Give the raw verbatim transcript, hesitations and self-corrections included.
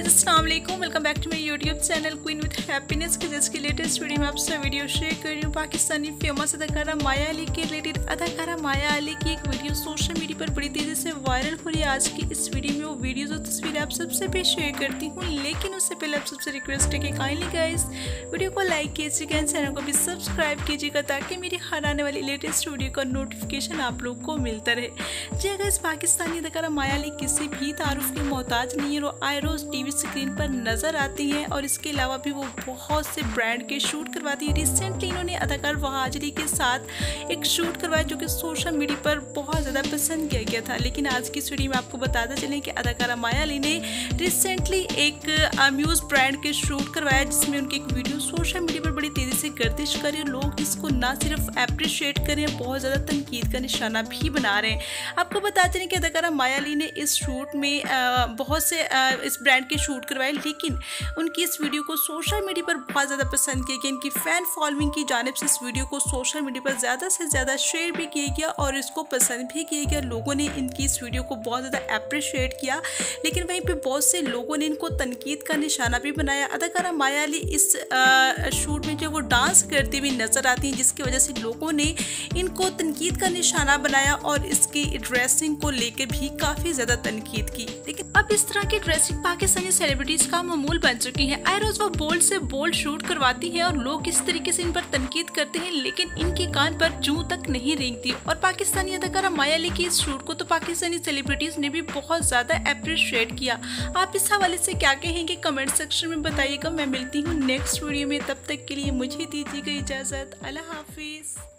अस्सलाम वालेकुम, welcome back to my YouTube channel queen with happiness के जिसकी लेटेस्ट वीडियो में आपसे वीडियो शेयर कर रही हूँ। पाकिस्तानी फेमस अदाकारा माया अली के रिलेटेड। अदाकारा माया अली की एक वीडियो सोशल मीडिया पर बड़ी तेज़ी से वायरल हो रही है। आज की इस वीडियो में वो वीडियोज़ और तस्वीरें आप सबसे भी शेयर करती हूँ, लेकिन उससे पहले आप सबसे रिक्वेस्ट है कि काइंडली गाइस वीडियो को लाइक कीजिएगा, चैनल को भी सब्सक्राइब कीजिएगा ताकि मेरी हर आने वाली लेटेस्ट वीडियो का नोटिफिकेशन आप लोग को मिलता रहे। जी गाइस, पाकिस्तानी अदाकारा माया अली किसी भी तारुफ की मोहताज नहीं है। वो आए रोज़ टीवी स्क्रीन पर नजर आती हैं और इसके अलावा भी वो बहुत से ब्रांड के शूट करवाती है। रिसेंटली इन्होंने अदाकार वहाजरी के साथ एक शूट करवाया जो कि सोशल मीडिया पर बहुत ज़्यादा पसंद किया गया था। लेकिन आज की इस वीडियो में आपको बताते चलें कि अदाकारा माया अली ने रिसेंटली एक अम्यूज ब्रांड के शूट करवाया जिसमें उनकी एक वीडियो सोशल मीडिया पर बड़ी तेज़ी से गर्दिश कर रही है। लोग इसको ना सिर्फ अप्रिशिएट कर रहे हैं, बहुत ज़्यादा तनकीद का निशाना भी बना रहे हैं। आपको बताते चलें कि अदाकारा माया अली ने इस शूट में आ, बहुत से आ, इस ब्रांड के शूट करवाए, लेकिन उनकी इस वीडियो को सोशल मीडिया पर बहुत ज़्यादा पसंद किया गया। इनकी फ़ैन फॉलोइंग की जानिब से इस वीडियो को सोशल मीडिया पर ज़्यादा से ज़्यादा शेयर भी किया गया और इसको पसंद भी किया गया। लोगों ने इनकी इस वीडियो को बहुत ज़्यादा अप्रिशिएट किया, लेकिन वहीं पे बहुत से लोगों ने इनको तनकीद का निशाना भी बनाया। अदाकारा माया अली इस आ, शूट में जो वो डांस करती हुई नज़र आती हैं, जिसकी वजह से लोगों ने इनको तनकीद का निशाना बनाया और इसकी ड्रेसिंग को लेकर भी काफ़ी ज़्यादा तनकीद की। लेकिन अब इस तरह की ड्रेसिंग पाकिस्तानी सेलिब्रिटीज का मामूल बन चुकी है। आए रोज वो बोल्ड से बोल्ड शूट करवाती है और लोग इस तरीके से इन पर तनकीद करते हैं, लेकिन इनके कान पर जूं तक नहीं रेंगती। और पाकिस्तानी अदाकारा माया अली की इस शूट को तो पाकिस्तानी सेलिब्रिटीज ने भी बहुत ज्यादा अप्रिशिएट किया। आप इस हवाले से क्या कहेंगे कमेंट सेक्शन में बताइएगा। मैं मिलती हूँ नेक्स्ट वीडियो में, तब तक के लिए मुझे दीजिएगा इजाजत। अल्लाह हाफिज।